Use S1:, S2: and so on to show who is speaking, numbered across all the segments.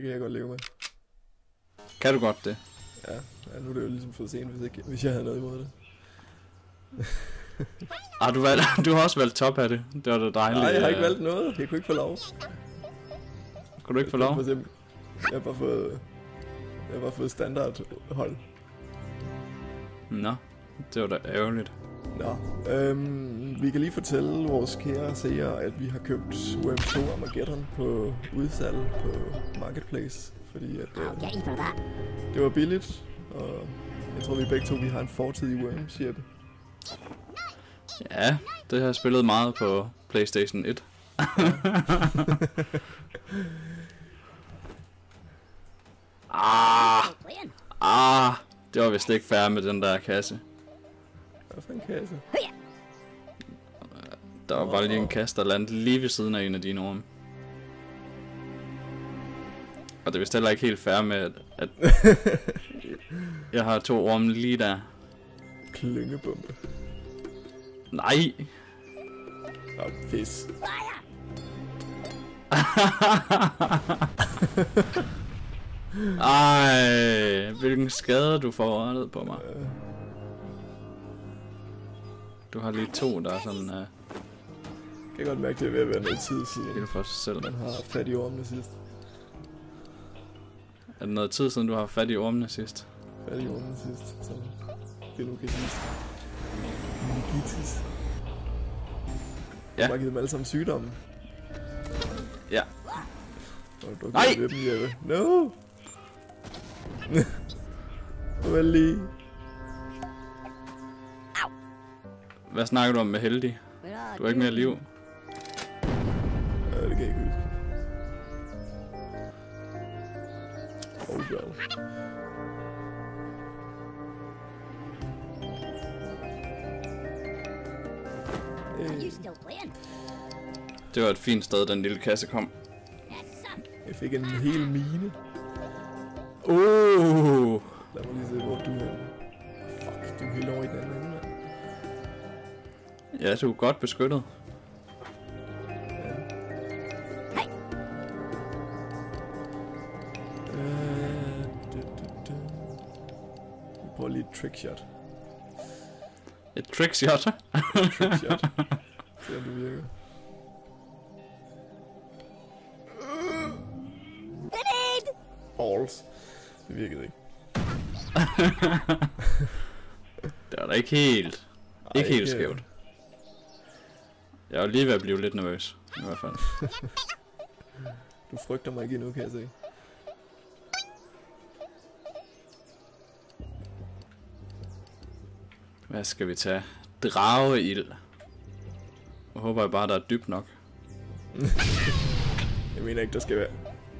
S1: kan jeg godt leve med.
S2: Kan du godt det?
S1: Ja, nu er det jo ligesom for sent, hvis jeg havde noget imod det.
S2: Du har også valgt top af det. Det var da dejligt.
S1: Nej, jeg har ikke valgt noget. Jeg kunne ikke få lov.
S2: Kunne du ikke få lov?
S1: Jeg har bare fået standardhold.
S2: Nå, det var da ærgerligt.
S1: Nå, vi kan lige fortælle vores kære seere, at vi har købt UM2 Armageddon på udsalg på Marketplace, fordi at det var billigt, og jeg tror vi begge to vi har en fortid i UM, Jeppe.
S2: Ja, det har jeg spillet meget på PlayStation 1. Det var vist ikke fair med den der kasse.
S1: Hvad for en kasse?
S2: Der var bare lige en kasse, der landede lige ved siden af en af dine orme. Og det er vist heller ikke helt fair med, at jeg har 2 orme lige der.
S1: Klyngebombe.
S2: Nej!
S1: Nå, fis.
S2: Ej, hvilken skade du får rettet på mig. Du har lige 2, der er sådan...
S1: Jeg kan godt mærke, det er ved at være noget tid siden.
S2: Helt for sig selv.
S1: Man har fat i ormene sidst.
S2: Er det noget tid siden, du har fat i ormene sidst?
S1: Fat i ormene sidst, som det nu kan siges. Meningitis.
S2: Ja.
S1: Jeg har givet dem alle sammen sygdomme.
S2: Ja.
S1: Du
S2: Nej!
S1: Ved dem, Jeppe. No! Vel lige.
S2: Hvad snakker du om med heldig? Du har ikke mere liv.
S1: Ja, det kan jeg ikke huske. Oh, god.
S2: Det var et fint sted, den lille kasse kom.
S1: Jeg fik en hel mine. Lad mig lige se, hvor du er. Fuck, du er helt over i den anden ende, mand.
S2: Ja, du er godt beskyttet.
S1: Vi prøver lige et trickshot.
S2: Et trickshot?
S1: Trickshot. Se om det virker. Balls. Det virkede ikke.
S2: Det var da ikke helt... Ikke helt skævt. Jeg var lige ved at blive lidt nervøs, i hvert fald.
S1: Du frygter mig ikke endnu, kan jeg se.
S2: Hvad skal vi tage? Drageild. Jeg håber jeg bare, der er dybt nok.
S1: Jeg mener ikke, der skal være...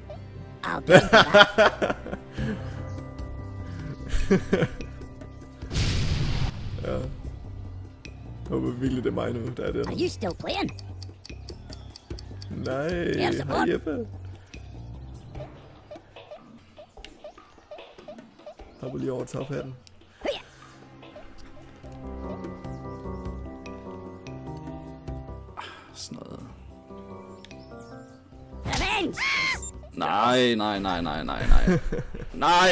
S1: Ja. Jeg håber virkelig, det er mig nu, der er det.
S3: Are you still playing?
S1: Nej, hej Jeppe. Hopper lige over tophatten.
S2: Sådan noget.
S3: Revenge!
S2: Nej. Nej.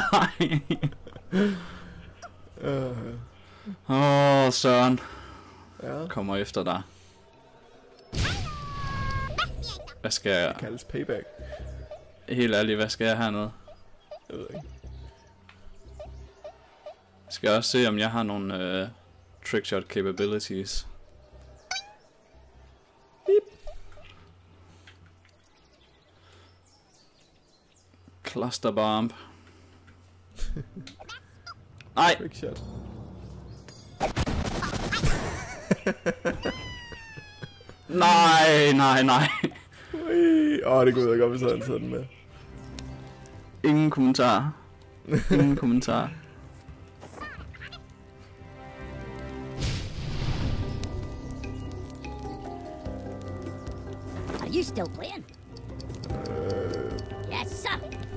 S2: Søren.
S1: Ja.
S2: Kommer efter dig. Hvad skal jeg...
S1: Det kaldes payback.
S2: Helt ærligt, hvad skal jeg hernede?
S1: Jeg ved ikke.
S2: Skal jeg også se, om jeg har nogle trickshot capabilities. Cluster bomb. Nej.
S1: Trickshot.
S2: Nej.
S1: Det kunne jeg godt, hvis han sådan med.
S2: Ingen kommentar. Ingen kommentar.
S3: Are you still playing? Yes, sir.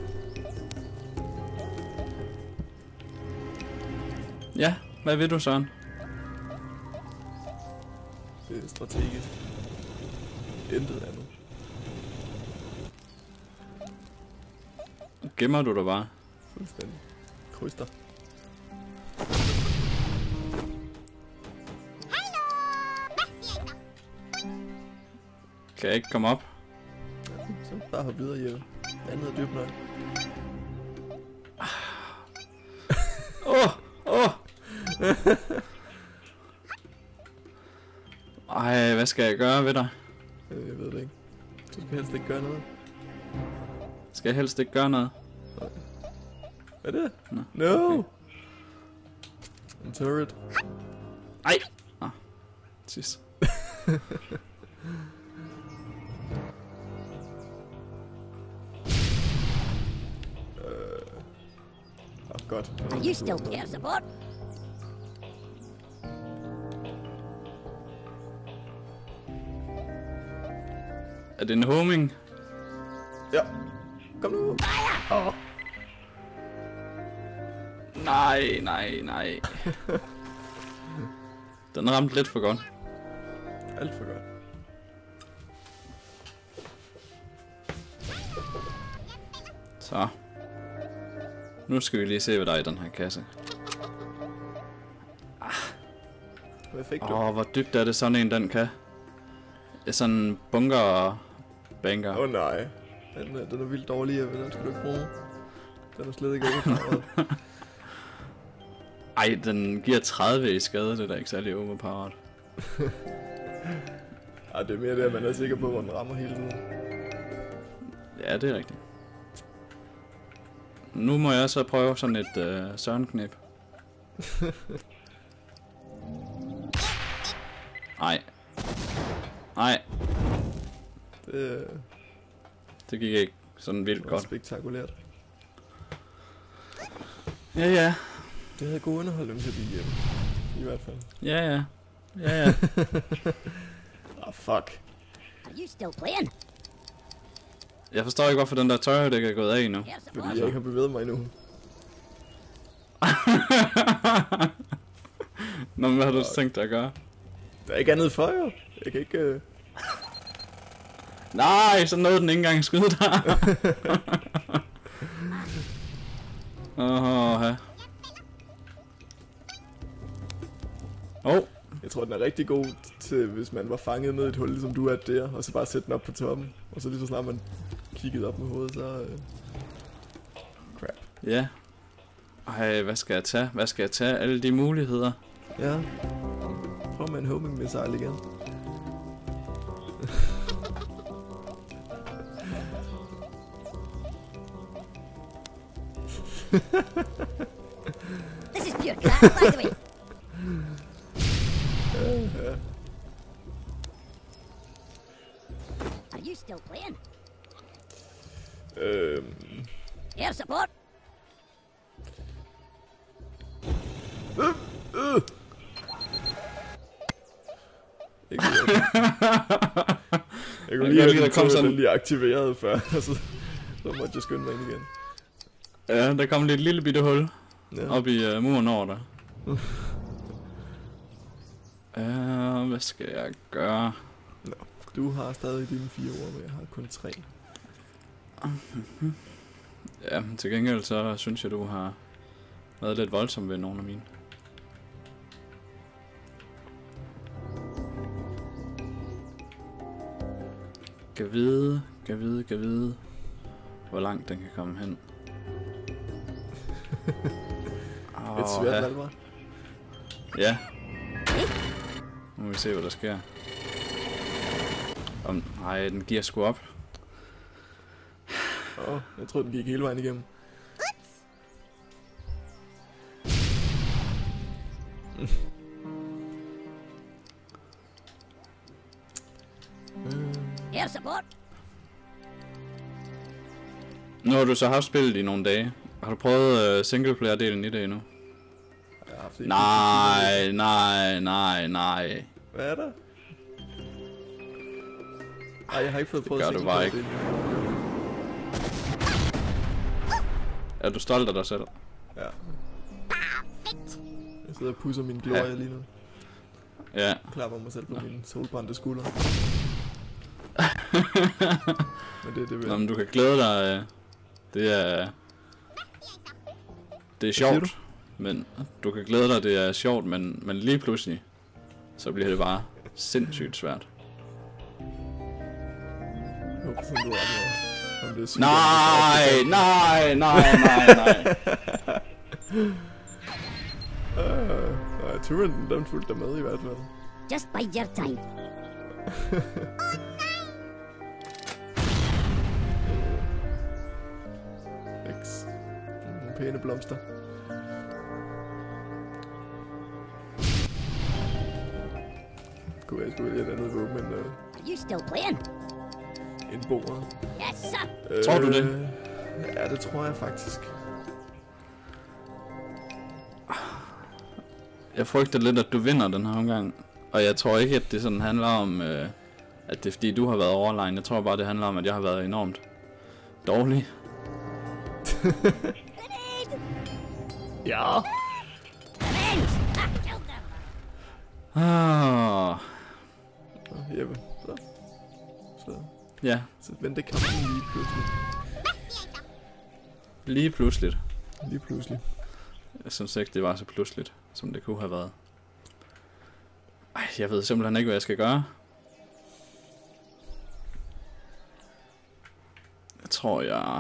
S2: Ja, hvad vil du, Søren?
S1: Det er strategisk. Intet andet.
S2: gemmer du dig bare.
S1: Fuldstændig. Kryds dig.
S2: Kan jeg ikke komme op?
S1: Så bare hop videre, Jeppe. Andet er dybt nok.
S2: Ej, hvad skal jeg gøre ved dig?
S1: Jeg ved det ikke. Du skal helst ikke gøre noget.
S2: Skal jeg helst ikke gøre noget?
S1: Hvad er det?
S2: Nå.
S1: No!
S2: Okay.
S1: En turret.
S2: Ej! Ah, sidst.
S1: Godt.
S3: Are you still air support?
S2: Er det en homing?
S1: Ja. Kom nu. Oh.
S2: Nej, nej, nej. Den ramte lidt for godt.
S1: Alt for godt.
S2: Så. Nu skal vi lige se, hvad der er i den her kasse.
S1: Hvad fik du?
S2: Hvor dybt er det sådan en, den kan? Det er sådan en bunker og banker.
S1: Nej. Den er vildt dårlig, den skal du ikke bruge. Den er slet ikke overpowered.
S2: Ej, den giver 30 i skade, det er da ikke særlig overpowered.
S1: Ej, det er mere det, at man er sikker på, hvor den rammer hele tiden.
S2: Ja, det er rigtigt. Nu må jeg så prøve sådan et sørenknæb. Nej. Nej. Det gik ikke sådan vildt godt.
S1: Spektakulært.
S2: Ja, ja.
S1: Det havde god underholdning til de hjem. I hvert fald.
S2: Ja, ja. Ja, ja.
S1: Fuck.
S3: Are you still playing?
S2: Jeg forstår ikke, hvorfor den der tøj ikke er gået af endnu.
S3: Air
S1: Fordi
S3: support?
S1: jeg ikke har bevæget mig endnu.
S2: Nå, men hvad har du tænkt dig at gøre?
S1: Der er ikke andet for, jo. Jeg kan ikke...
S2: Nej, så nåede den ikke engang skyde dig.
S1: Jeg tror, den er rigtig god til, hvis man var fanget ned i et hul, ligesom du er der, og så bare sætte den op på toppen. Og så lige så snart man kiggede op med hovedet, så... Crap.
S2: Ja. Ej, hvad skal jeg tage? Hvad skal jeg tage? Alle de muligheder.
S1: Ja. Prøv med en homing missile igen.
S3: This is pure crap, by the way. Are you still playing? Air support?
S1: Ikke jeg kunne lige have den kom sådan lige aktiveret før, så måtte jeg skynde mig ind igen.
S2: Ja, der kom lidt lille bitte hul op i muren over der. Hvad skal jeg gøre?
S1: Nå, du har stadig dine 4 ord, men jeg har kun 3.
S2: Ja, til gengæld så synes jeg, du har været lidt voldsom ved nogle af mine. Kan vide, hvor langt den kan komme hen.
S1: Et svært valg, hva'?
S2: Ja. Nu må vi se, hvad der sker. Nej, den giver sgu op.
S1: Jeg troede, den gik hele vejen igennem.
S3: Air support?
S2: Nu har du så haft spillet i nogle dage. Har du prøvet singleplayer-delen i det endnu?
S1: Jeg har haft det.
S2: Nej.
S1: Hvad er der? Ej, jeg har ikke fået prøvet
S2: det gør du bare ikke. Er du stolt af dig selv?
S1: Ja. Jeg sidder og pusser min glorie lige nu.
S2: Ja.
S1: Klapper mig selv på mine solbrændte skuldre. Men det
S2: Nå, men du kan glæde dig. Det er Det er sjovt, men du kan glæde dig, det er sjovt, men lige pludselig, så bliver det bare sindssygt svært.
S1: Jeg håber sådan, du er om det er sygt. Nej. Turen, den fulgte dig med i hvert fald.
S3: Just bide your time.
S1: X. Nogle pæne blomster. Kunne jeg skulle vælge et andet våben end
S3: Are you still playing?
S1: en bord.
S3: Yes, sir.
S2: Tror du det?
S1: Ja, det tror jeg faktisk.
S2: Jeg frygter lidt, at du vinder den her omgang. Og jeg tror ikke, at det sådan handler om, at det er fordi, du har været overlegen. Jeg tror bare, det handler om, at jeg har været enormt dårlig.
S1: Ja.
S3: Revenge! Ha, killed them.
S1: Jeppe.
S2: Ja,
S1: Så venter kampen lige pludselig.
S2: lige pludseligt.
S1: Lige pludselig.
S2: Jeg synes ikke, det var så pludseligt, som det kunne have været. Ej, jeg ved simpelthen ikke, hvad jeg skal gøre. Jeg tror,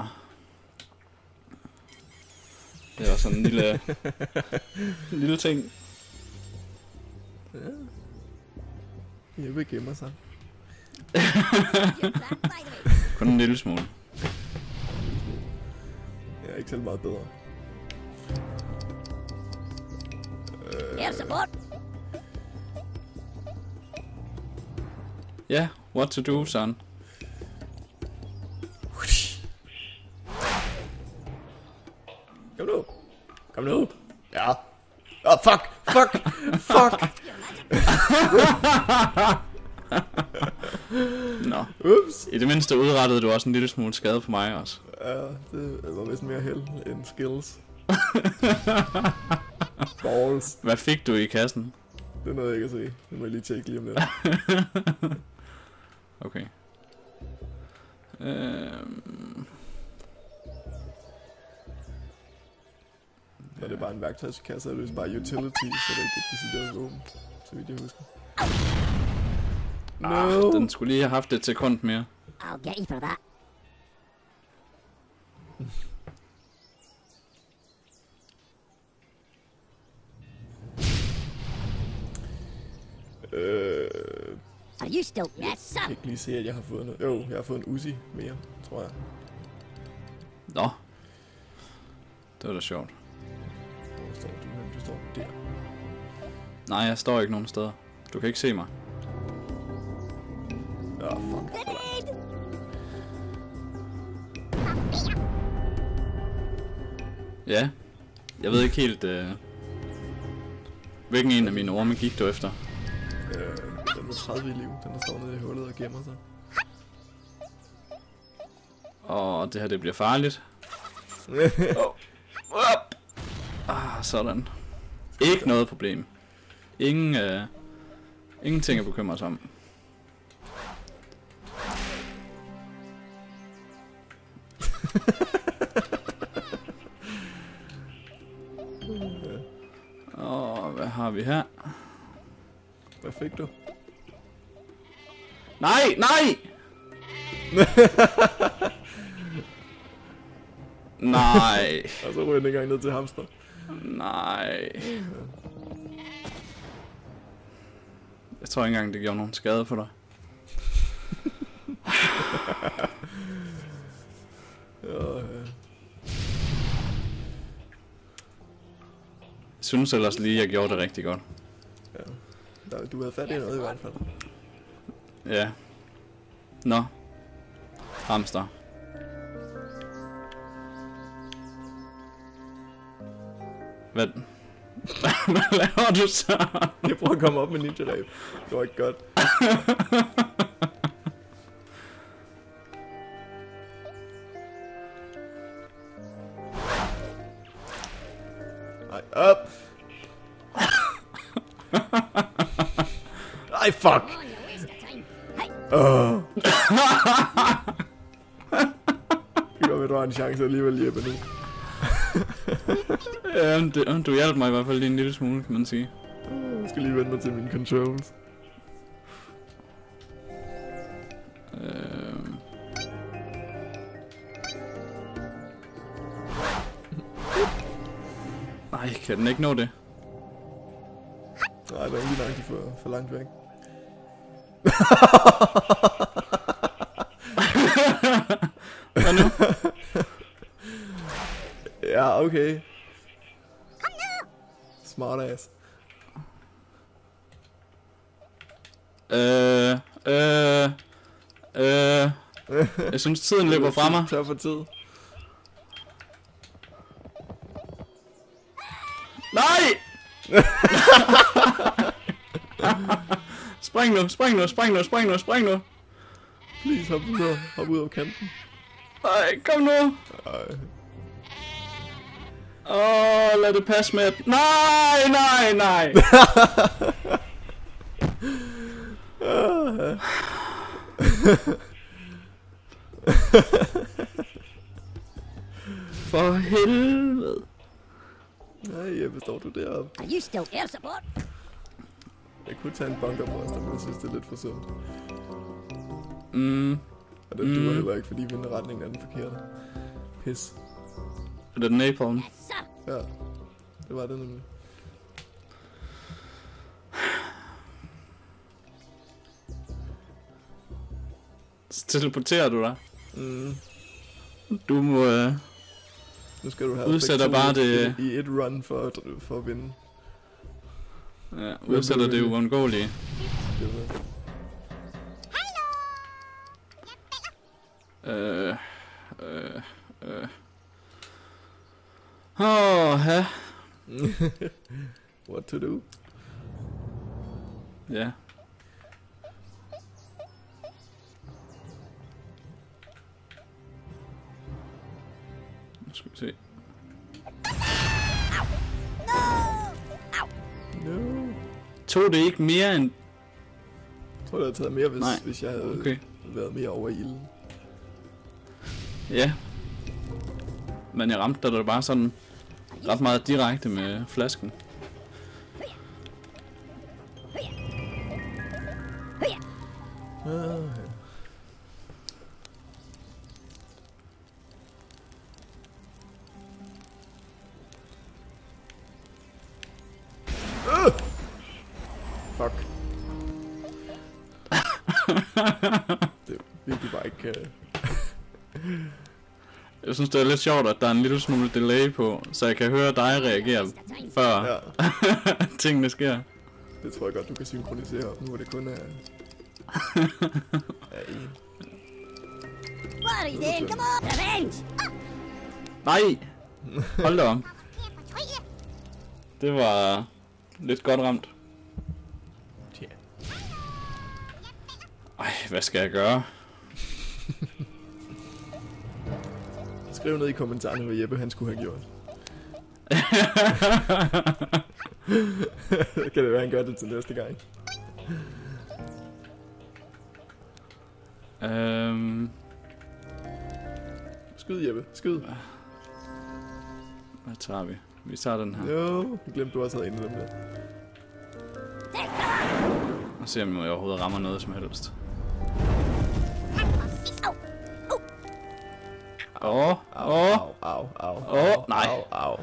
S2: det var sådan en lille ting.
S1: Ja. Jeppe gemmer sig.
S3: You're back, by the way.
S2: Kun en lille smule.
S1: Jeg er ikke selv meget bedre.
S3: Air support.
S2: Ja, what to do, son?
S1: Kom nu. Kom nu. Ja. Oh, fuck. Fuck. Fuck.
S2: Nå.
S1: Ups.
S2: I det mindste udrettede du også en lille smule skade på mig også.
S1: Ja, det var vist mere held end skills. Balls.
S2: Hvad fik du i kassen?
S1: Det er noget, jeg kan se. Det må jeg lige tjekke lige om lidt.
S2: Okay.
S1: Så det er bare en værktøjskasse, og det er bare utility, så det er ikke et decideret våben, så vidt jeg husker. No.
S2: Den skulle lige have haft et sekund mere.
S3: I'll get you for that. Are you still? Yes,
S1: Jeg
S3: sir.
S1: kan ikke lige se, at jeg har fået noget. Jo, jeg har fået en Uzi mere, tror jeg.
S2: Nå. Det var da sjovt.
S1: Hvor står du hen? Du står der.
S2: Nej, jeg står ikke nogen steder. Du kan ikke se mig.
S1: Ja, fuck.
S3: Grenade!
S2: Ja. Jeg ved ikke helt, hvilken en af mine orme gik du efter.
S1: Den med 30 i liv, den der står nede i hullet og gemmer sig.
S2: Og det her, det bliver farligt. Sådan. Ikke noget problem. Ingenting at bekymre sig om. Og hvad har vi her?
S1: Hvad fik du?
S2: Nej, nej! Nej,
S1: Og så ryger den engang ned til hamster.
S2: nej. Jeg tror ikke engang, det gjorde nogen skade for dig.
S1: Ja.
S2: Jeg synes ellers lige, jeg gjorde det rigtig godt.
S1: Du havde fat i noget i hvert fald.
S2: Ja. Nå. Hamster. Hvad? Hvad laver du så?
S1: Jeg prøver at komme op med ninja-ræb. Det var ikke godt. Nej, op! Ej, fuck!
S3: Come on, you're wasting time. Hey,
S1: Det kan godt være, du har en chance alligevel, Jeppe, nu.
S2: Du hjalp mig i hvert fald lige en lille smule, kan man sige.
S1: Jeg skal lige vende mig til mine controls.
S2: Nej, kan den ikke nå det?
S1: Nej, der er ikke langt for langt væk.
S2: Hvad nu?
S1: Ja, okay. Smart ass.
S2: Jeg synes tiden løber fra mig.
S1: Tør for tid.
S2: Nej! Spring nu, spring nu, spring nu, spring nu, spring nu.
S1: Please, hop ud af kanten.
S2: Nej, kom nu.
S1: Ej.
S2: Lad det passe med at... Nej, nej, nej. For helvede.
S1: Nej, Jeppe, står du deroppe?
S3: Are you still air support?
S1: Jeg kunne tage en bunkerbuster, men jeg synes, det er lidt for sundt. Og det duer heller ikke, fordi vindretningen er den forkerte. Pis.
S2: Er det napalm?
S3: Yes, sir.
S1: Ja, det var det nemlig.
S2: Så teleporterer du dig.
S1: Mm.
S2: Du må...
S1: Nu skal du have
S2: udsætter bare det...
S1: i et run for at vinde.
S2: Ja, udsætter det uundgåelige.
S1: Det er det.
S2: Ja.
S1: What to do?
S2: Ja. Nu skal vi se.
S1: No.
S2: Tog det ikke mere end...
S1: Jeg tror, det havde taget mere, hvis jeg havde været mere over i ilden.
S2: Ja. Men jeg ramte dig bare sådan ret meget direkte med flasken.
S1: Fuck. Det er virkelig bare ikke...
S2: Jeg synes, det er lidt sjovt, at der er en lille smule delay på, så jeg kan høre dig reagere, før tingene sker.
S1: Det tror jeg godt, du kan synkronisere op nu, hvor det kun er en.
S3: What are you doing? Come on! Revenge!
S2: Nej! Hold da op. Det var lidt godt ramt. Ej, hvad skal jeg gøre?
S1: Skriv ned i kommentarerne, hvad Jeppe han skulle have gjort. Kan det være, han gør det til næste gang? Skyd, Jeppe. Skyd.
S2: Hvad tager vi? Vi tager den her.
S1: Jo, jeg glemte, du også havde en af dem der.
S2: Og se, om jeg overhovedet rammer noget som helst. Au, nej.
S1: Au.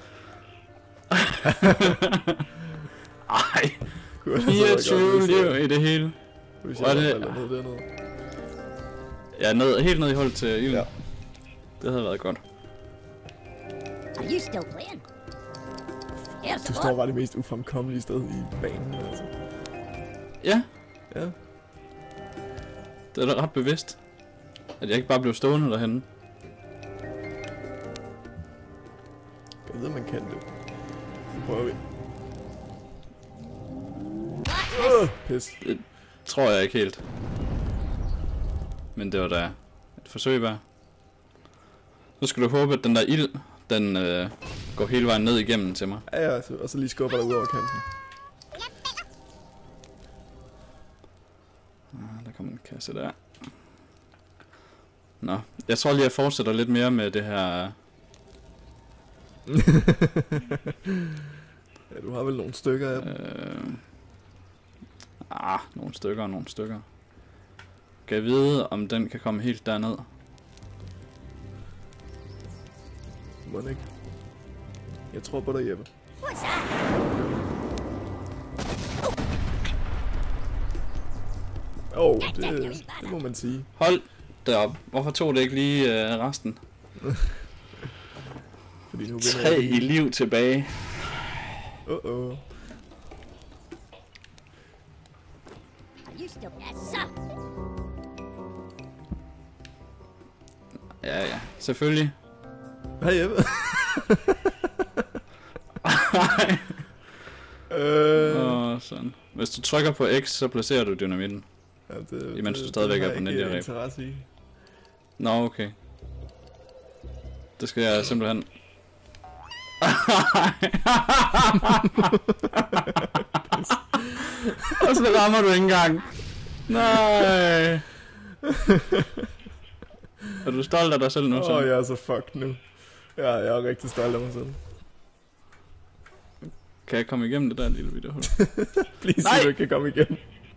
S2: Ej. 24 liv i det hele.
S1: Hvor er det?
S2: Ja, helt ned i hullet til ilden. Ja. Det havde været godt.
S3: Are you still playing?
S1: Du står bare det mest ufremkommelige sted i banen, altså.
S2: Ja.
S1: Ja.
S2: Det er da ret bevidst, at jeg ikke bare blev stående derhenne.
S1: Jeg ved, man kan det. Nu prøver vi. Pis.
S2: Det tror jeg ikke helt. Men det var da et forsøg værd. Så skal du håbe, at den der ild, den går hele vejen ned igennem til mig.
S1: Ja, og så lige skubber dig ud over kanten.
S2: Der kommer en kasse der. Nå, jeg tror lige, jeg fortsætter lidt mere med det her
S1: Ja, du har vel nogle stykker af dem.
S2: Nogle stykker. Kan jeg vide, om den kan komme helt derned?
S1: Må den ikke? Jeg tror på dig, Jeppe.
S3: What's that?
S1: Det må man sige.
S2: Hold derop. Hvorfor tog det ikke lige resten?
S1: Fordi nu
S2: 3 i liv tilbage.
S3: Are you still? Yes, sir.
S2: Ja, selvfølgelig.
S1: Hej Jeppe.
S2: Sådan. Hvis du trykker på X, så placerer du dynamitten.
S1: Ja,
S2: imens du stadigvæk er på Ninja Rap. Nå, okay. Det skal jeg simpelthen... Og så rammer du ikke engang. Nej. Er du stolt af dig selv nu?
S1: Jeg er så fucked nu. Ja, jeg er rigtig stolt af mig selv.
S2: Kan jeg komme igennem det der lille videohul?
S1: Please, nej! Du ikke kan komme igennem.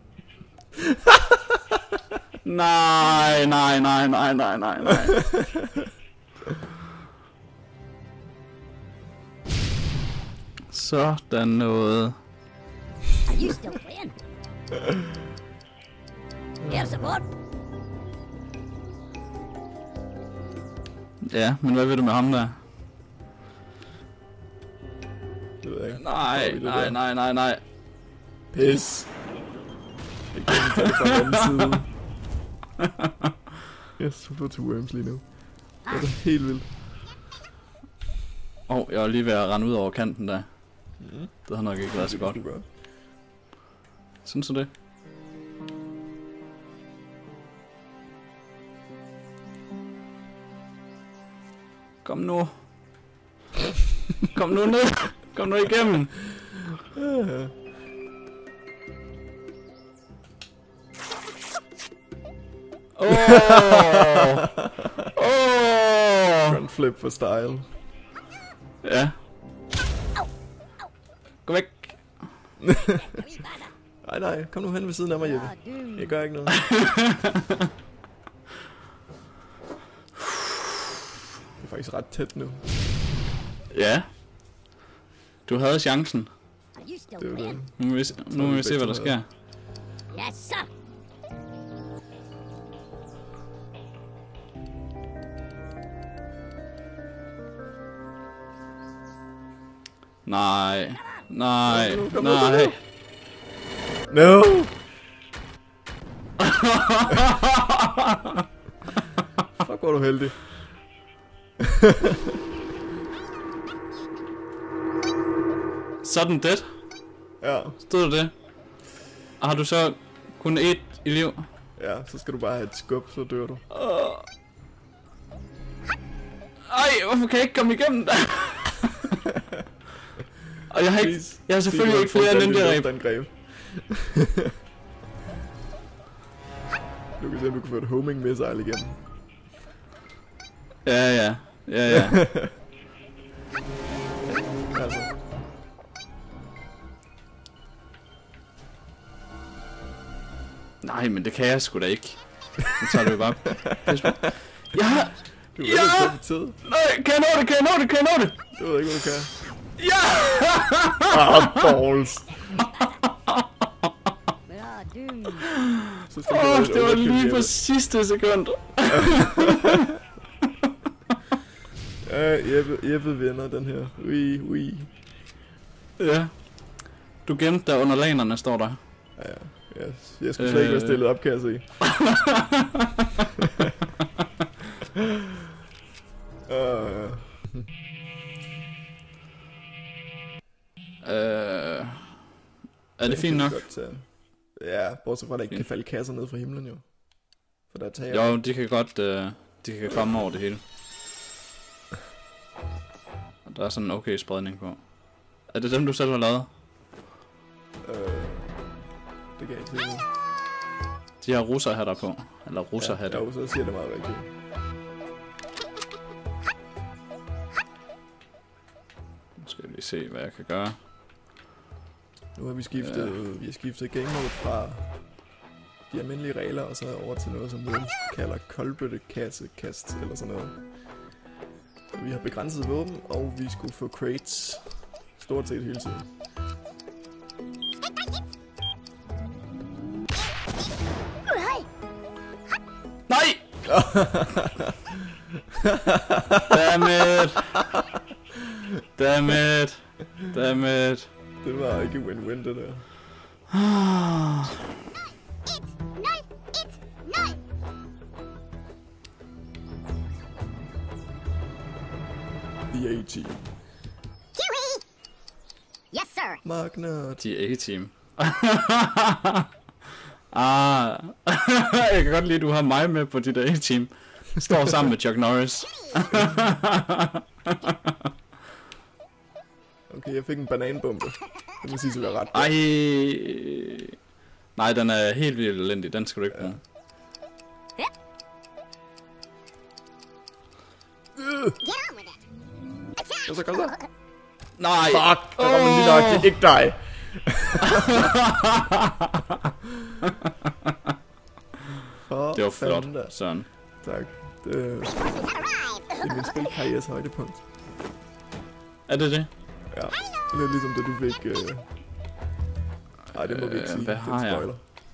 S2: Nej. Sådan noget.
S3: Are you still playing? Air support.
S2: Ja, men hvad vil du med ham der?
S1: Det ved jeg ikke.
S2: Nej.
S1: Pis. Jeg kan ikke tage det fra den anden side. Jeg er super til worms lige nu. Det er helt vildt.
S2: Jeg var lige ved at rende ud over kanten der. Det har nok ikke været så godt. Synes du det? Kom nu. Kom nu ned. Kom nu igennem.
S1: Front flip for style.
S2: Ja. Gå væk.
S1: Nej, kom nu hen ved siden af mig, Jeppe. Jeg gør ikke noget. Det er faktisk ret tæt nu.
S2: Ja. Du havde chancen.
S1: Det var det.
S2: Nu må vi se, hvad der sker.
S3: Yes, sir.
S2: Nej. Nej.
S1: No! Fuck, hvor er du heldig.
S2: Sådan det.
S1: Ja.
S2: Stod det? Og har du så kun 1 i liv?
S1: Ja, så skal du bare have et skub, så dør du.
S2: Ej, hvorfor kan jeg ikke komme igennem der? Og jeg har selvfølgelig ikke flere ninja-ræb. Du kan se, om du kan få et homing missile igennem. Ja.
S1: Altså.
S2: Nej, men det kan jeg sgu da ikke. Nu tager du jo bare... Ja!
S1: Du ved ikke, på tid.
S2: Nej, kan jeg nå det?
S1: Du ved ikke, hvad du kan.
S2: Ja!
S1: Balls.
S2: Det var lige på sidste sekund.
S1: Jeppe vinder den her. Oui.
S2: Ja. Du gemte dig under lanerne, står der.
S1: Ja. Jeg skulle slet ikke være stillet op, kan jeg se. Er det fint nok? Ja, bortset fra, at der ikke kan falde kasser ned fra himlen, jo. For der tager
S2: jo, de kan godt, de kan komme over det hele. Og der er sådan en okay spredning på. Er det dem, du selv har lavet?
S1: Det kan jeg ikke se nu.
S2: De har russerhatter på. Eller russerhatter.
S1: Ja, så siger det meget rigtigt.
S2: se, hvad jeg kan gøre.
S1: Nu har vi skiftet game mode fra de almindelige regler og så over til noget, som Worms kalder koldbøttekassekast eller sådan noget. Så vi har begrænset våben, og vi skulle få crates stort set hele tiden.
S2: Nej! Damn it.
S1: Det var ikke win-win, det der. The A-Team.
S3: Yes, sir.
S1: Magna.
S2: The A-Team. Jeg kan godt lide, at du har mig med på dit A-Team. Står sammen med Chuck Norris.
S1: Okay, jeg fik en bananbombe. Det må sige, at det var ret.
S2: Ej. Nej, den er helt vildt elendig. Den skal du ikke bruge.
S1: Kom så.
S2: Nej.
S1: Fuck, der var lige nok. Det er ikke dig.
S2: Det var flot, Søren.
S1: Tak. Det er min spilkarrieres højdepunkt.
S2: Er det det?
S1: Ja, lidt ligesom da du fik... Nej, det må vi ikke sige.
S2: Hvad har jeg?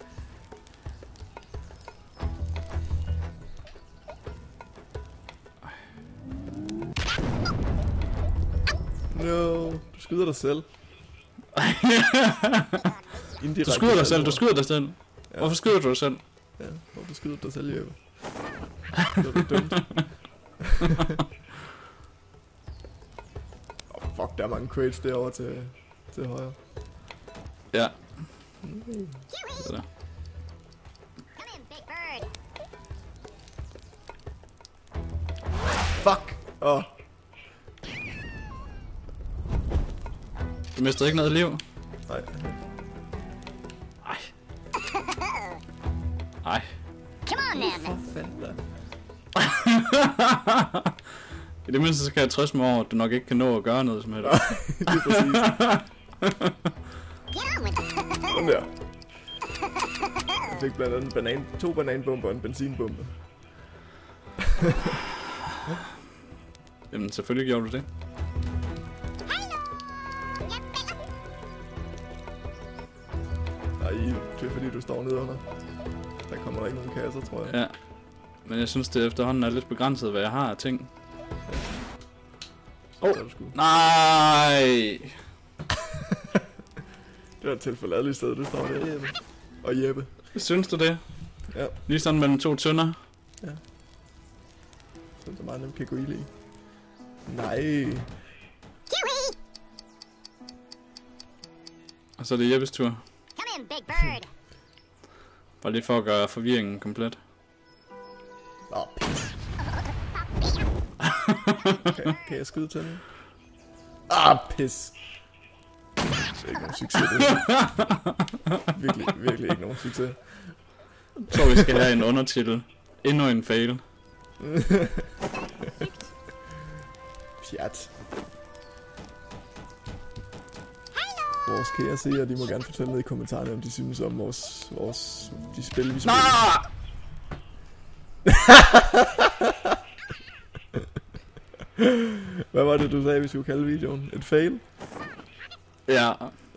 S1: No, du skyder dig selv.
S2: Du skyder dig selv. Ja. Hvorfor skyder du dig selv?
S1: Ja, hvorfor skyder du dig selv, Jeppe? Det var dumt. Fuck, der er mange crates derovre til højre.
S2: Ja. Så der.
S1: Fuck!
S2: Du mister ikke noget liv?
S1: Nej.
S2: Ej.
S3: Come on, then.
S1: For fanden da.
S2: I det mindste så kan jeg trøste mig over, at du nok ikke kan nå at gøre noget som helst.
S1: Det er præcis. Sådan der. Jeg fik blandt andet 2 bananbomber og en benzinbombe.
S2: Jamen selvfølgelig gjorde du det.
S1: Nej, det er fordi du står nede under. Der kommer der ikke nogen kasser, tror jeg.
S2: Ja. Men jeg synes det efterhånden er lidt begrænset, hvad jeg har af ting. Nej!
S1: Det er et tilforladeligt sted, du står der, Jeppe. Og Jeppe.
S2: Synes du det?
S1: Ja.
S2: Lige sådan mellem 2 tønder?
S1: Ja. Så det meget nemt kan gå i lige. Nej.
S2: Og så er det Jeppes tur.
S3: Come in, big bird.
S2: Bare lige for at gøre forvirringen komplet.
S1: Kan jeg skyde til den? Pis. Det er ikke nogen succes, det virkelig ikke nogen succes.
S2: Jeg tror, vi skal have en undertitel. Endnu en fail.
S1: Pjat. Vores kære seere, de må gerne fortælle ned i kommentarerne, om de synes om de spil, vi spiller. Hvad var det, du sagde, vi skulle kalde videoen? Et fail?
S2: Ja.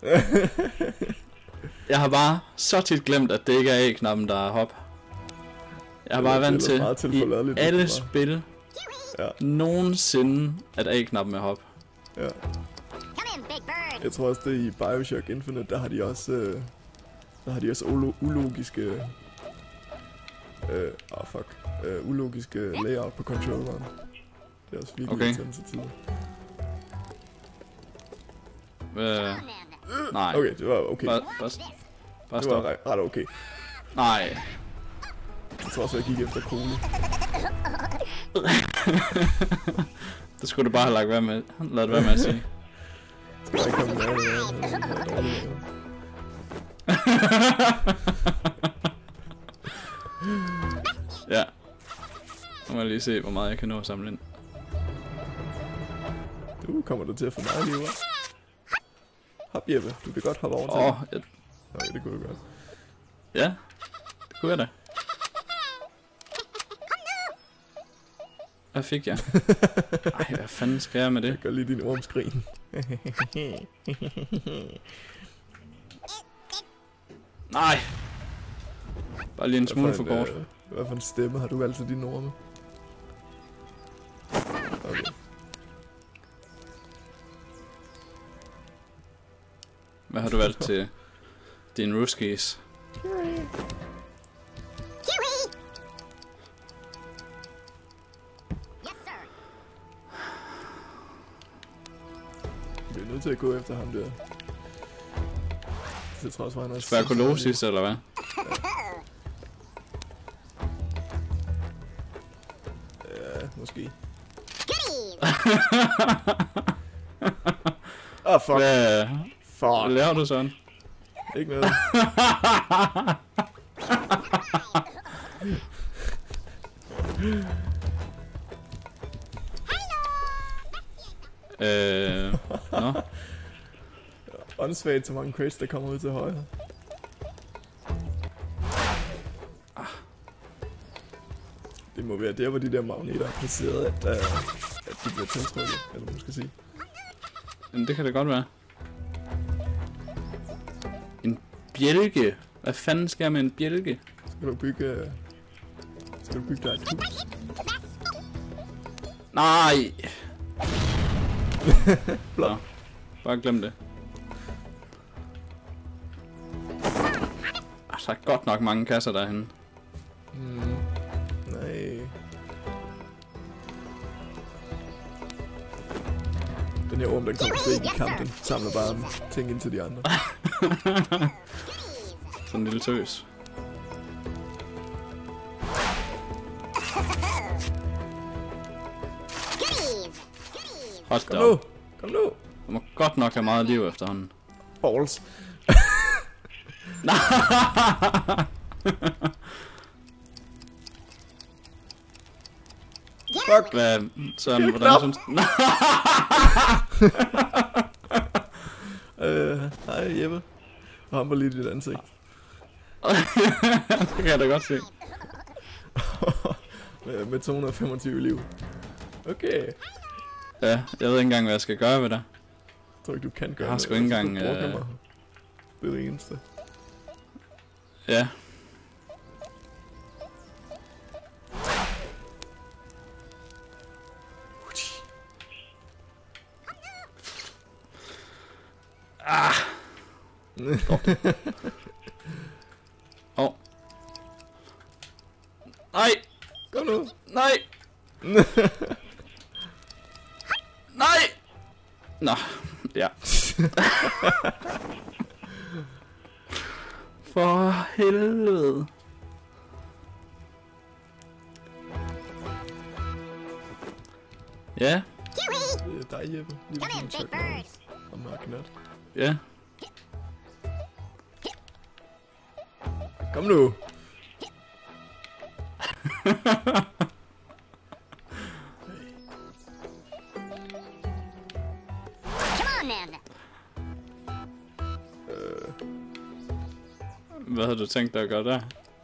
S2: Jeg har bare så tit glemt, at det ikke er A-knappen, der er hop. Jeg har bare vant til i alle spil nogensinde, at A-knappen er hop.
S1: Ja. Jeg tror også, det er i Bioshock Infinite, der har de også ulogiske... ulogiske layout på controlleren. Det er også virkelig intense tider.
S2: Nej.
S1: Okay, det var okay.
S2: Bare
S1: det var ret okay.
S2: Nej.
S1: Jeg tror også, jeg gik efter cola.
S2: Det skulle du bare have lagt være med. Lad være med at sige.
S1: Skal jeg ikke komme med
S2: Ja. Nu må jeg lige se, hvor meget jeg kan nå at samle ind.
S1: Du kommer til at få meget liv. Hop, Jeppe. Du kan godt hoppe over til den. Nej, det kunne du godt.
S2: Ja, det kunne jeg da. Hvad fik jeg? Ej, hvad fanden skal jeg med det?
S1: Jeg gør lige din ormskrin.
S2: Nej! Bare lige en smule for kort.
S1: Hvad for en stemme har du valgt til dine orme? Okay.
S2: Hvad har du valgt til din Ruskies?
S1: Vi er nødt til at gå efter ham der. Det tror jeg, han er
S2: Tuberkulosis, eller hvad?
S1: Ja, måske. Fuck.
S2: Hvad laver du sådan?
S1: Ikke noget.
S2: Nå.
S1: Åndssvagt så mange crates, der kommer ud til højre. Det må være der, hvor de der magneter er placeret, at de bliver tiltrykket, eller man skal sige.
S2: Men det kan det godt være. En bjælke? Hvad fanden skal jeg med en bjælke?
S1: Skal du bygge dig et hus?
S2: Nej! Nå, bare glem det. Der er godt nok mange kasser derhenne.
S1: Nej. Den her orm, den kommer slet ikke i kamp. Den samler bare ting ind til de andre.
S2: Sådan en lille tøs. Hold da op.
S1: Kom nu!
S2: Du må godt nok have meget liv efterhånden.
S1: Balls. Fuck.
S2: Hvad? Sådan, hvordan synes du?
S1: Hej Jeppe. Ramper lige dit ansigt.
S2: Det kan jeg da godt se.
S1: Med 225 liv. Okay.
S2: Ja, jeg ved ikke engang, hvad jeg skal gøre ved det.
S1: Jeg tror ikke, du kan gøre
S2: jeg har sgu ikke engang...
S1: Det er det eneste.
S2: Ja. Ah! Åh. Nej!
S1: Kom nu!
S2: Nej! Nej! Nå, ja. For helvede. Ja.
S1: Det er dig, Jeppe. Lige
S3: Come in, Big Bird.
S1: Og Marknat.
S2: Ja.
S1: Kom nu!
S3: Come on, then.
S2: Hvad havde du tænkt dig at gøre der?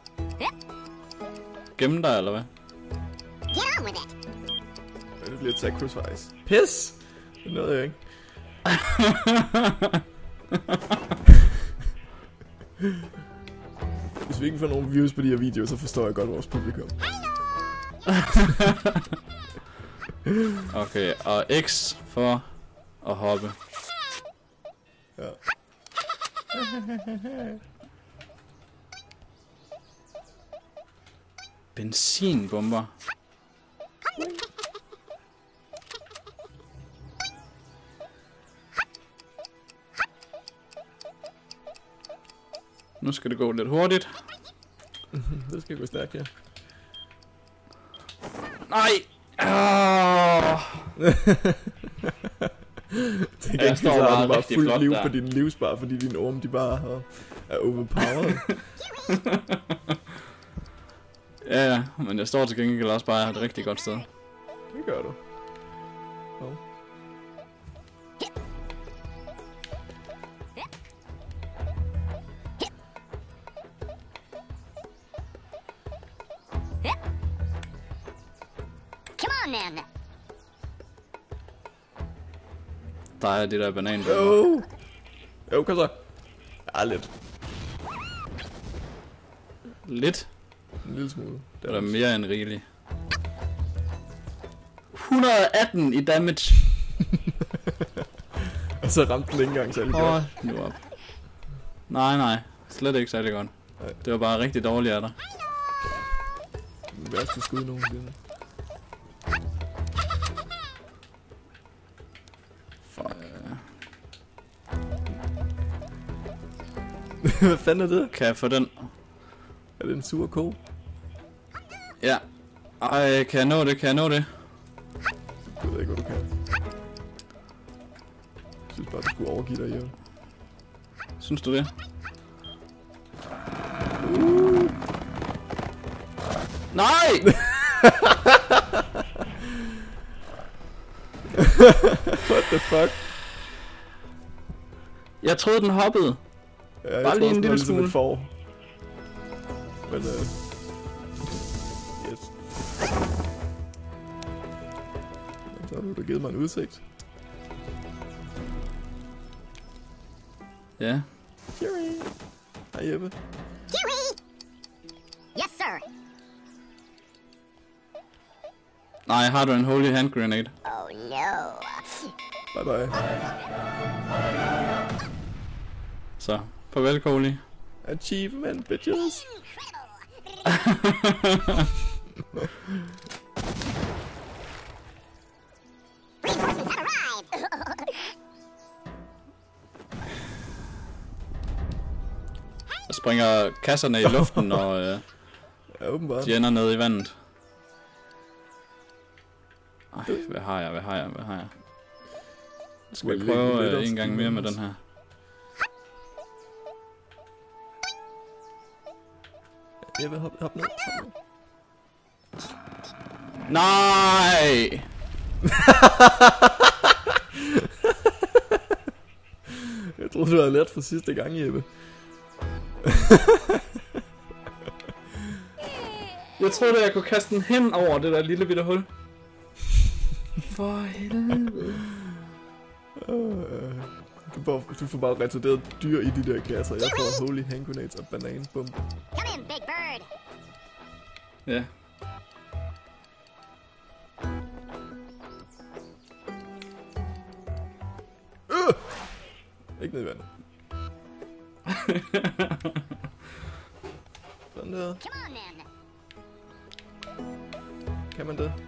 S2: Gemme dig, eller hvad?
S3: Get on with it.
S1: Det bliver sacrifice. Pis! Det nåede jeg ikke. Hvis vi ikke får nogen views på de her videoer, så forstår jeg godt vores publikum.
S2: Okay, og X for at hoppe.
S1: Ja.
S2: Benzinbomber. Nu skal det gå lidt hurtigt.
S1: Det skal gå stærkt, ja.
S2: Nej!
S1: Tænk ikke, så har du bare fuldt liv på din livsbar, fordi din orm, de bare er overpowered.
S2: Ja, men jeg står til gengæld også bare et rigtig godt sted.
S1: Det gør du. Oh.
S3: on then.
S2: Der er det der bananbomber.
S1: Jo, kom så. Ja, lidt.
S2: Lidt.
S1: En lille smule.
S2: Det er mere end rigeligt. 118 i damage.
S1: Og så ramte den ikke engang særlig godt.
S2: Nu op. Nej. Slet ikke særlig godt.
S1: Nej.
S2: Det var bare rigtig dårligt af dig.
S1: Det værste skud nogensinde. Hvad fanden er det?
S2: Kan jeg få den?
S1: Er det en sur ko?
S2: Ja. Ej, kan jeg nå det?
S1: Jeg ved ikke, hvad du kan. Jeg synes bare, du skulle overgive dig, Jørgen.
S2: Synes du det? Nej!
S1: What the fuck?
S2: Jeg troede, den hoppede.
S1: Ja, jeg
S2: bare lige en lille
S1: ligesom
S2: smule.
S1: et får. Men yes. Så har du da givet mig en udsigt.
S2: Ja.
S1: Jerry. Hej Jeppe.
S3: Huey! Yes, sir.
S2: Nej, har du en holy hand grenade?
S3: Oh, no.
S1: Bye bye.
S2: Så, farvel Coley.
S1: Achievement, bitches.
S3: Reinforcements have arrived.
S2: Jeg springer kasserne i luften, og
S1: Ja, åbenbart.
S2: de ender nede i vandet. Ej, hvad har jeg? Skal vi prøve en gang mere med den her?
S1: Jeg vil hoppe ned.
S2: Nej!
S1: Jeg troede, du havde lært for sidste gang, Jeppe.
S2: Jeg troede, jeg kunne kaste den hen over det der lille bitte hul. For helvede.
S1: Du får bare retarderet dyr i de der kasser. Jeg får holy hand grenades og bananbomb.
S3: Come in, Big Bird.
S2: Ja.
S1: Ikke ned i vandet. Sådan der.
S3: Come on, then.
S1: Kan man det?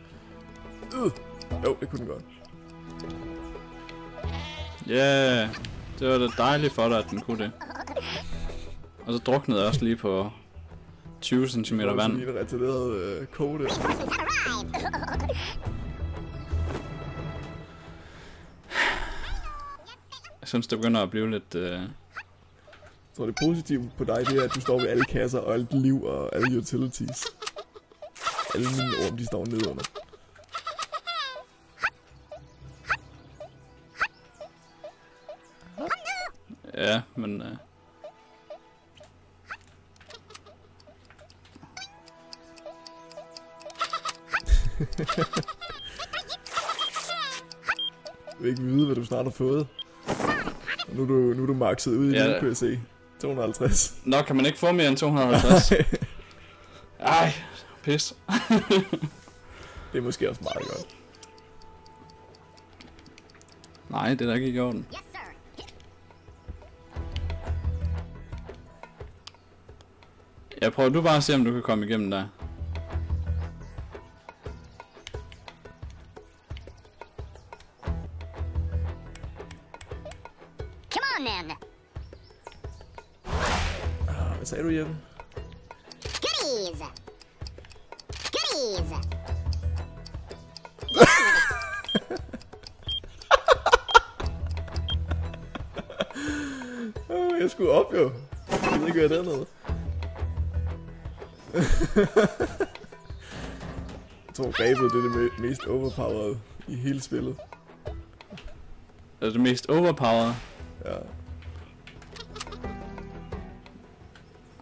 S1: Jo, det kunne den godt.
S2: Ja, yeah. Det var da dejligt for dig, at den kunne det. Og så druknede jeg også lige på 20 cm vand.
S1: Lige et retarderet kode.
S3: Reinforcements have arrived.
S2: Jeg synes, det begynder at blive lidt...
S1: Jeg tror, det positive på dig, det er, at du står ved alle kasser og alt liv og alle utilities. Alle mine orm, de står nedenunder.
S2: Ja, men...
S1: Jeg vil ikke vide, hvad du snart har fået. Og nu er du maxet ud i
S2: Ja.
S1: det, kunne jeg se. 250.
S2: Nå, kan man ikke få mere end 250? Ej, pis.
S1: Det er måske også meget godt.
S2: Nej, det er da ikke i orden.
S3: Yes, sir.
S2: Jeg prøver du bare at se, om du kan komme igennem der.
S3: Come on, then.
S1: Hvad sagde du, Jeppe?
S3: Goodies. Goodies.
S1: Jeg skulle op, jo. Jeg ved ikke, hvad det er noget. Jeg tror, rebet det er det mest overpowered i hele spillet.
S2: Er det mest overpowered?
S1: Ja.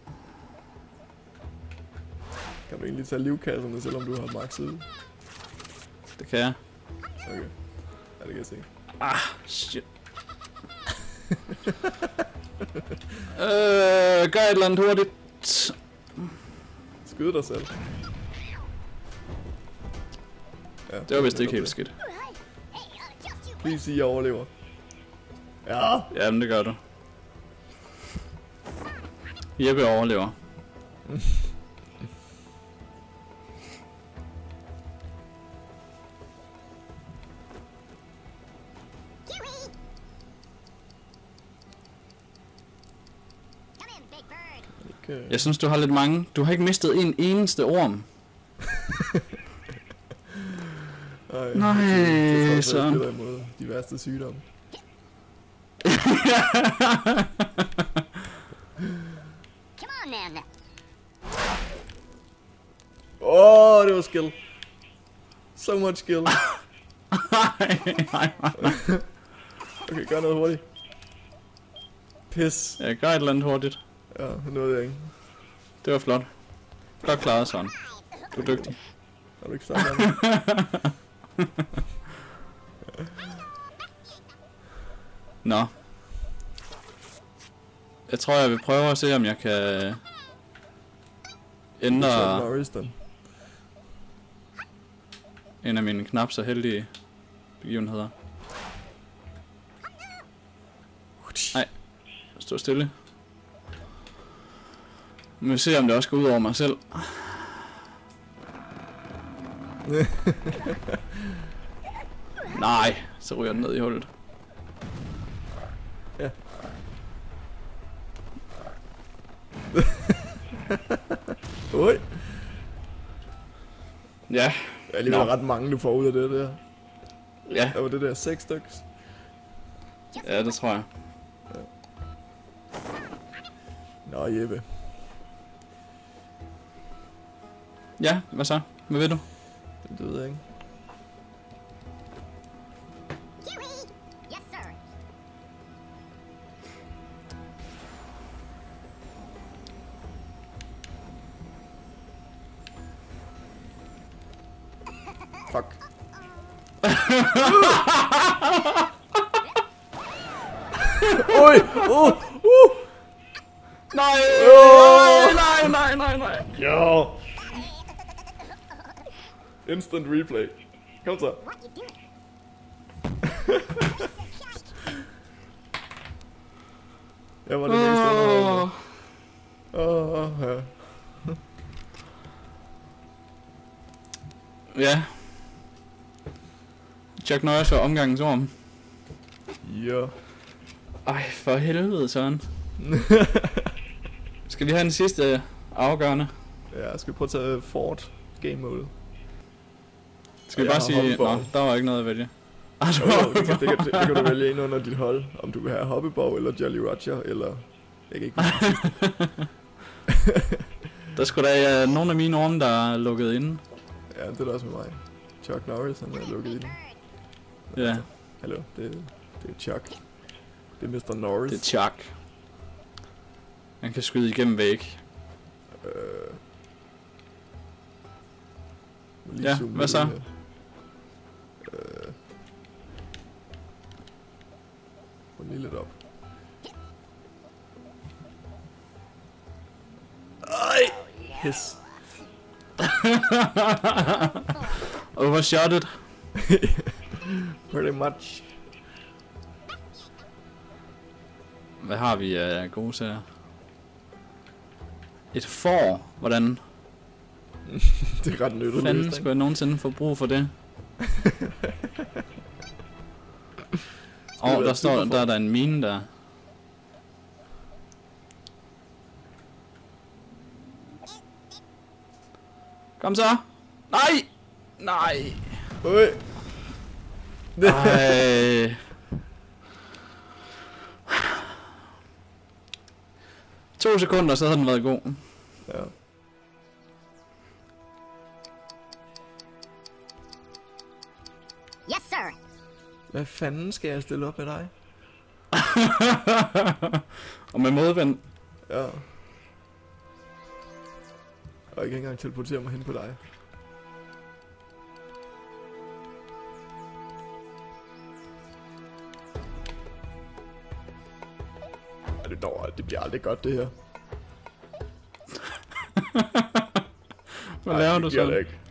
S1: Kan du egentlig tage livkasserne, selvom du har maxet ud?
S2: Det kan jeg.
S1: Okay. Ja, det kan jeg se.
S2: Ah, shit. Gør et eller andet hurtigt.
S1: Skyd dig selv. Ja,
S2: Det var vist ikke helt skidt.
S1: Lige sige, jeg overlever. Ja.
S2: Jamen, det gør du. Jeppe overlever.
S1: Okay.
S2: Jeg synes, du har lidt mange. Du har ikke mistet en eneste orm. Nej,
S1: det
S2: Søren.
S1: Det imod de værste sygdomme.
S3: Come on then.
S1: Åh, det var skill. So much skill. Okay, gør noget hurtigt. Pis.
S2: Jeg gør et eller andet hurtigt.
S1: Ja, det nåede jeg ikke.
S2: Det var flot. Godt klaret, Søren. Du er dygtig.
S1: Har du ikke startet med?
S2: Nå. Jeg tror, jeg vil prøve at se, om jeg kan ændre en af mine knap så heldige begivenheder. Nej, stå stille. Nu vil se, om det også går ud over mig selv. Nej, så ryger den ned i hullet.
S1: Ja. Oj.
S2: Ja.
S1: Det er alligevel ret mange, du får ud af det der.
S2: Ja.
S1: Der var det der 6 stykker.
S2: Ja, det tror jeg.
S1: Nå, Jeppe.
S2: Ja, hvad så? Hvad ved du?
S1: Det ved jeg ikke.
S3: Yes, sir.
S1: Fuck. Oj!
S2: Nej!
S1: Oh!
S2: Nej!
S1: Jo! Instant replay. Kom så.
S3: What you doing?
S1: Jeg var det mest underholdende. Ja.
S2: Ja. Chuck Norris var omgangens orm.
S1: Ja.
S2: Ej, for helvede, Søren. Skal vi have den sidste afgørende?
S1: Ja, skal vi prøve at tage Ford game mode?
S2: Skal vi bare sige... Nå, der var ikke noget at vælge.
S1: Det kan du vælge ind under dit hold. Om du vil have Hoppebog, eller Jolly Roger, eller... Jeg kan ikke
S2: Der skulle da nogle af mine orme, der er lukket inde.
S1: Ja, det er da også med mig. Chuck Norris, han er lukket inde.
S2: Ja.
S1: Hallo, det er Chuck. Det er Mr. Norris.
S2: Det er Chuck. Han kan skyde igennem væg. Ja, hvad så?
S1: Lige lidt op. Ej! Pis.
S2: Overshotted.
S1: Pretty much.
S2: Hvad har vi af gode sager? Et får? Hvordan
S1: Det er ret nyttigt.
S2: fanden skulle jeg nogensinde få brug for det? Der står der er der en mine der. Kom så! Nej! Nej!
S1: Oj!
S2: Ej. 2 sekunder, så havde den været god.
S1: Ja.
S3: Yes, sir.
S1: Hvad fanden skal jeg stille op med dig?
S2: Og med modvind.
S1: Ja. Og jeg kan ikke engang teleportere mig hen på dig. det bliver aldrig godt, det her.
S2: Hvad laver du så?
S1: Det ikke.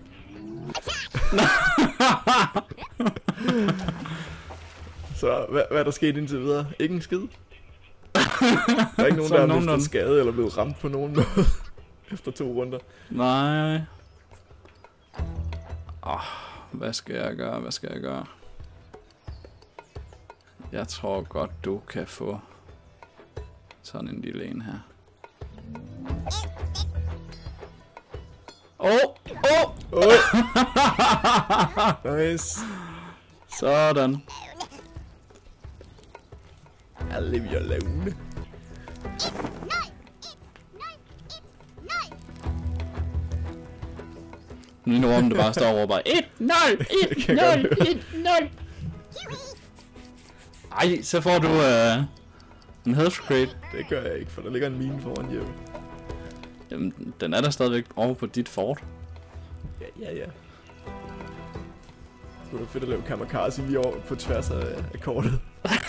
S1: Så hvad er der sket indtil videre? Ikke en skid? Der er ikke nogen, der har mistet skade eller blevet ramt på nogen måde efter 2 runder.
S2: Nej. Hvad skal jeg gøre? Jeg tror godt, du kan få sådan en lille en her.
S1: Nice.
S2: Sådan.
S1: I leave you alone.
S2: Lige nu om det bare står over bare 1-0. Ej, så får du en health crate.
S1: Det gør jeg ikke, for der ligger en mine foran Jeppe.
S2: Jamen, den er der stadigvæk over på dit fort.
S1: Ja. Det kunne da fedt at lave kamikaze lige over på tværs af kortet.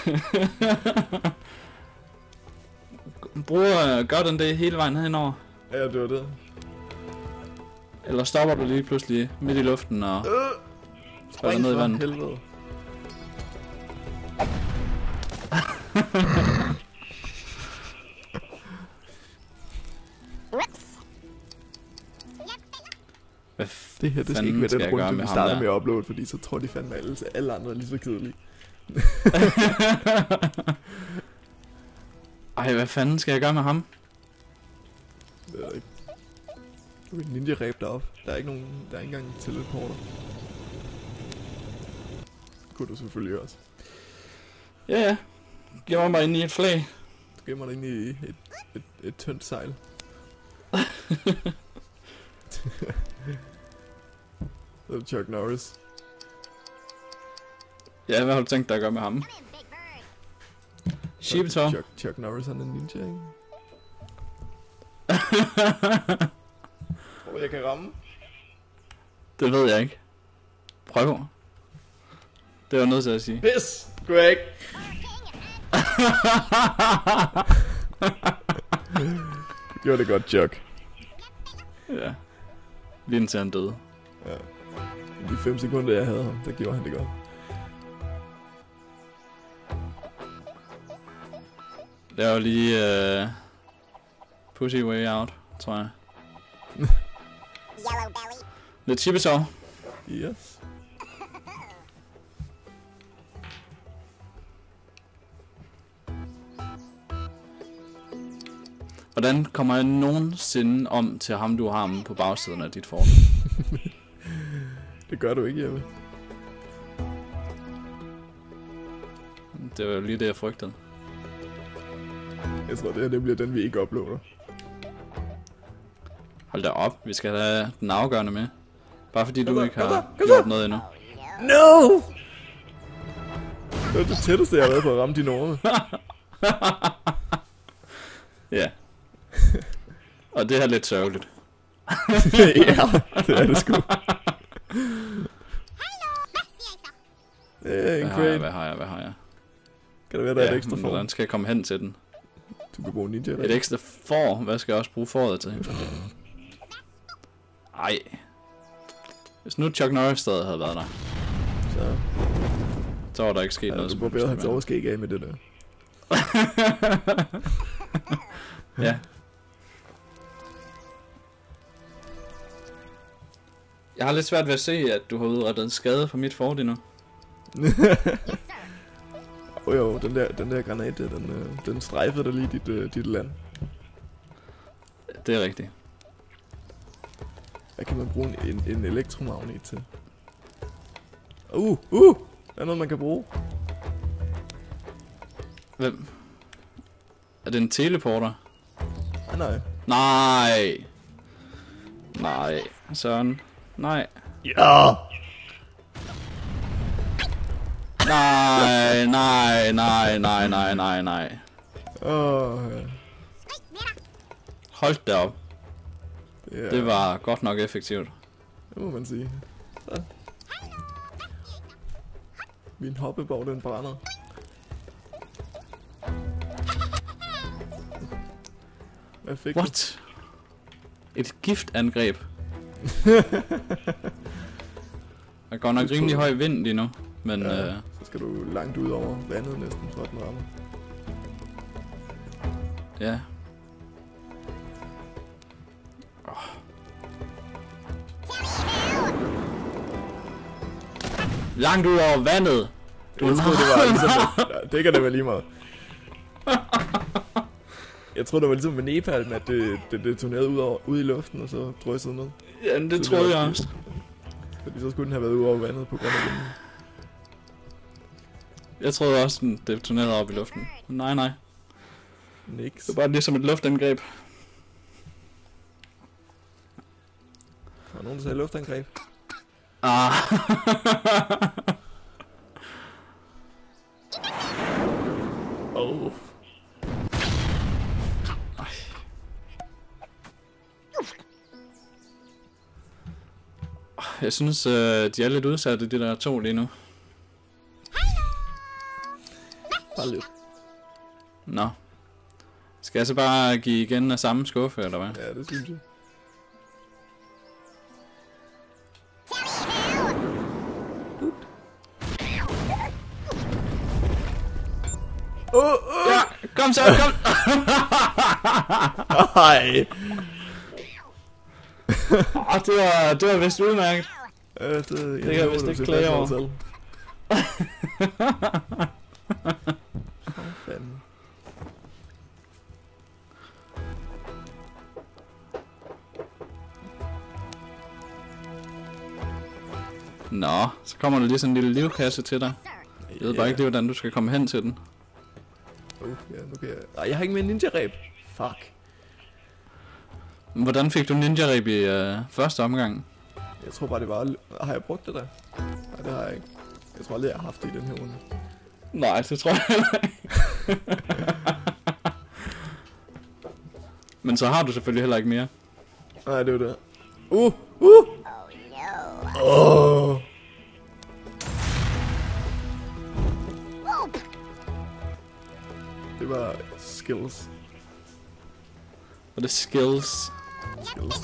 S2: Gør den det hele vejen henover?
S1: Ja, det var det.
S2: Eller stopper du lige pludselig midt i luften og falder ned i vandet?
S1: Helvede. Det her, det skal ikke være den runde, vi starter med at uploade, fordi så tror de fandme alle andre er lige så kedelige.
S2: Ej, hvad fanden skal jeg gøre med ham?
S1: Det ved jeg ikke. Du kan ninja-ræb derop. Der er ikke engang teleporter. Kunne du selvfølgelig også.
S2: Ja. Gemmer mig ind i et flag.
S1: Du gemmer dig ind i et tyndt sejl. Det er Chuck Norris.
S2: Ja, hvad har du tænkt dig at gøre med ham? Sheepator.
S1: Chuck Norris han er en ninja, ikke? Tror du, jeg kan ramme?
S2: Det ved jeg ikke. Prøv. Det var nødt til at sige.
S1: Pis! Greg! Gjorde det godt, Chuck.
S2: Ja. Lige indtil han døde.
S1: Ja. De 5 sekunder, jeg havde ham, der gjorde han det godt.
S2: Det var lige Pussy Way Out, tror jeg.
S3: Yellow belly.
S2: Lidt Sheepator.
S1: Yes.
S2: Hvordan kommer jeg nogensinde om til ham, du har ham på bagsiden af dit fort?
S1: Det gør du ikke, Jeppe.
S2: Det var jo lige det, jeg frygtede.
S1: Jeg tror, det bliver den, vi ikke uploader.
S2: Hold da op, vi skal have den afgørende med. Bare fordi du ikke har gjort noget endnu.
S1: No! Det var det tætteste, jeg har været på at ramme dine orme.
S2: Ja. Og det er lidt sørgeligt.
S1: Ja, det er det sgu.
S2: Hvad har jeg?
S1: Kan det være, der er et ekstra for?
S2: Hvordan skal jeg komme hen til den?
S1: Du kan bruge ninja.
S2: Et ekstra for? Hvad skal jeg også bruge foret til? Ej. Hvis nu Chuck Norris stadig havde været der, så var der ikke sket noget.
S1: Du må bedre hans overskæg af med det der.
S2: Ja. Jeg har lidt svært ved at se, at du har udrettet en skade på mit fort endnu.
S1: Jo, den der granat, den strejfede der lige dit land.
S2: Det er rigtigt.
S1: Hvad kan man bruge en elektromagnet til? Der er noget, man kan bruge.
S2: Hvem? Er det en teleporter?
S1: Nej.
S2: Nej, Søren. Nej.
S1: Ja!
S2: Nej.
S1: Ja.
S2: Hold da op.
S1: Yeah.
S2: Det var godt nok effektivt.
S1: Det må man sige. Så. Min hoppeborg, den brænder. Hvad fik
S2: What? Et giftangreb. Der går nok rimelig høj vind lige nu, men
S1: Ja, så skal du langt ud over vandet næsten, for at den rammer.
S2: ja. Langt ud over vandet.
S1: Jeg troede, det var ligesom... Ja, det kan det være lige meget. Jeg troede, det var ligesom med Nepal, at det detonerede ud i luften, og så dryssede ned.
S2: Jamen, det
S1: Så
S2: troede
S1: var
S2: jeg
S1: det-
S2: også.
S1: Fordi så skulle den have været ude over vandet på grund af vinden.
S2: Jeg troede også, den detonerede op i luften. Nej, nej.
S1: Niks.
S2: Det var bare ligesom et luftangreb.
S1: Var der nogen, der sagde luftangreb?
S2: Ah.
S1: Oh.
S2: Jeg synes, de er lidt udsatte, de der to lige nu.
S1: Bare lidt.
S2: Nå. Skal jeg så bare give igen af samme skuffe, eller hvad?
S1: Ja, det synes jeg.
S2: Ja, kom så, kom!
S1: Ej.
S2: Det var vist udmærket.
S1: Det
S2: kan jeg vist ikke klage over.
S1: Fanden.
S2: Nå, så kommer der lige sådan en lille livkasse til dig.
S3: Sir.
S2: Jeg ved bare ikke lige, hvordan du skal komme hen til den.
S1: Ja, nu kan jeg... Ej, jeg har ikke mere ninja-ræb. Fuck.
S2: Hvordan fik du ninja-reb i første omgang?
S1: Jeg tror bare, det var... Har jeg brugt det der? Nej, det har jeg ikke. Jeg tror aldrig, jeg har haft det i den her runde.
S2: Nej, det tror jeg heller ikke. Men så har du selvfølgelig heller ikke mere.
S1: Nej, det var det.
S3: Oh no.
S1: Åh.
S3: Whoop.
S1: Det var skills.
S2: Og det er skills.
S1: Skills.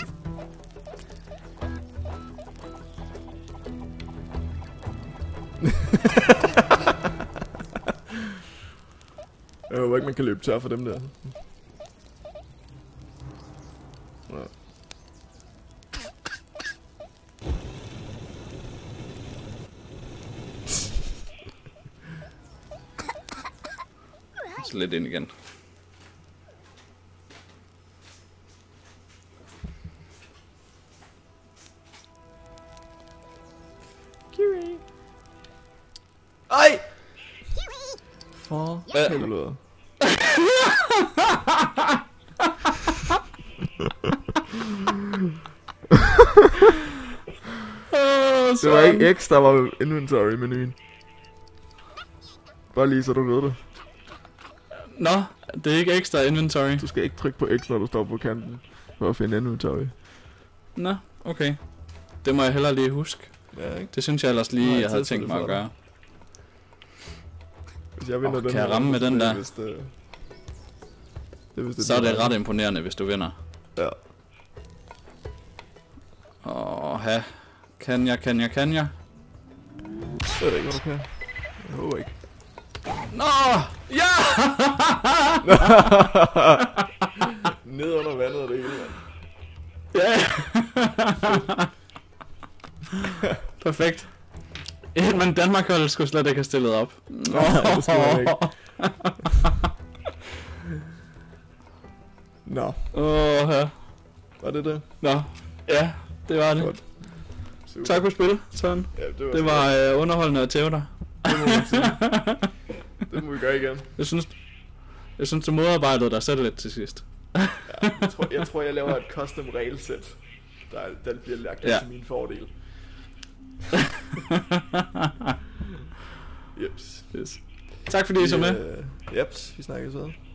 S1: Jeg håber ikke, man kan løbe tør for dem der. Ja.
S2: Så lidt ind igen.
S1: Kiwi. Ej!
S3: Kiwi.
S1: For
S2: Hvad?
S1: helvede. Det var ikke X, der var inventory-menuen. Bare lige så du ved det.
S2: Nå, det er ikke ekstra inventory.
S1: Du skal ikke trykke på X, når du står på kanten. For at finde inventory.
S2: Nå, okay. Det må jeg hellere lige huske.
S1: Ja, ikke?
S2: Det synes jeg ellers lige,
S1: Nej,
S2: jeg havde
S1: tester
S2: tænkt
S1: det
S2: mig
S1: for
S2: at
S1: dig.
S2: gøre.
S1: Hvis jeg vinder den
S2: kan jeg
S1: her
S2: ramme
S1: runde,
S2: med den
S1: så er
S2: der?
S1: det vist, det er vist
S2: Så er det ret imponerende, hvis du vinder.
S1: Ja.
S2: Ja. Kan jeg?
S1: Jeg ved ikke, hvad du kan. Jeg håber ikke.
S2: Nå! Ja!
S1: Ned under vandet er det hele, mand.
S2: Ja! Perfekt. Men Danmark holdet skulle slet ikke have stillet op.
S1: Nej, det skal man ikke. Nå,
S2: Ja.
S1: var det det?
S2: Nå. Ja, det var det.
S1: Godt. Super.
S2: Tak for spil, Søren.
S1: Ja,
S2: Det var underholdende at tæve dig.
S1: Det må man sige. Det må vi gøre igen.
S2: Jeg synes du modarbejdede dig selv lidt til sidst.
S1: Ja, jeg tror, jeg laver et custom regelsæt, der bliver lagt ind til min fordel. Jeps.
S2: Yes. Tak fordi I så med.
S1: Jeps, vi snakkes ved.